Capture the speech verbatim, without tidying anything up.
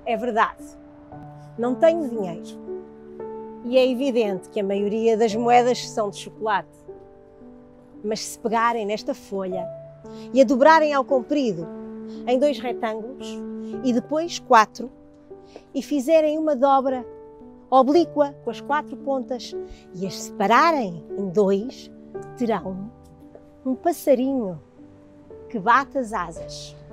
É verdade, não tenho dinheiro. E é evidente que a maioria das moedas são de chocolate. Mas se pegarem nesta folha e a dobrarem ao comprido em dois retângulos e depois quatro, e fizerem uma dobra oblíqua com as quatro pontas e as separarem em dois, terão um passarinho que bate as asas.